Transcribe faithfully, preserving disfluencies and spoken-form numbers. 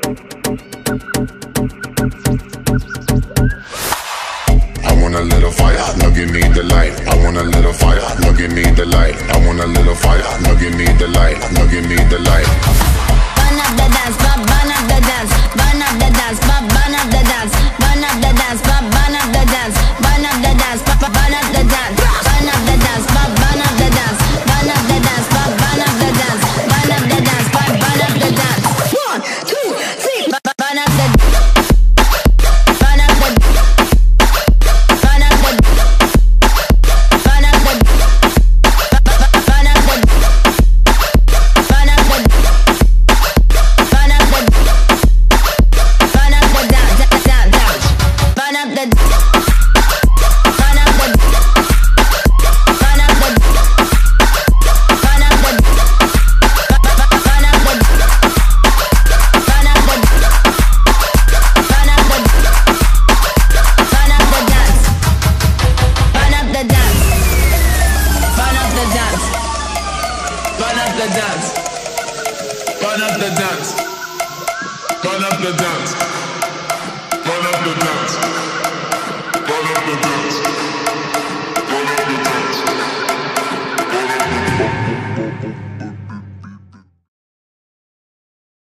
I want a little fire, now give me the light. I want a little fire, now give me the light. I want a little fire, now give me the light. Now give me the light. Burn up the dance, burn up the dance, burn up the dance, burn up the dance, burn up the dance, burn up the dance, burn up the dance, burn up the dance, burn up the dance, burn up the dance, burn up the dance, burn up the dance, burn up the dance, burn up the dance. One, two, three, burn up the burn up the burn up the burn up the burn up the burn up the burn up the burn up the dance, dance, dance, burn up the burn up the burn up the burn up the burn up the burn up the burn up the burn up the burn up the dance, burn up the dance, burn up the dance, burn up the dance, burn up the dance, burn up the dance.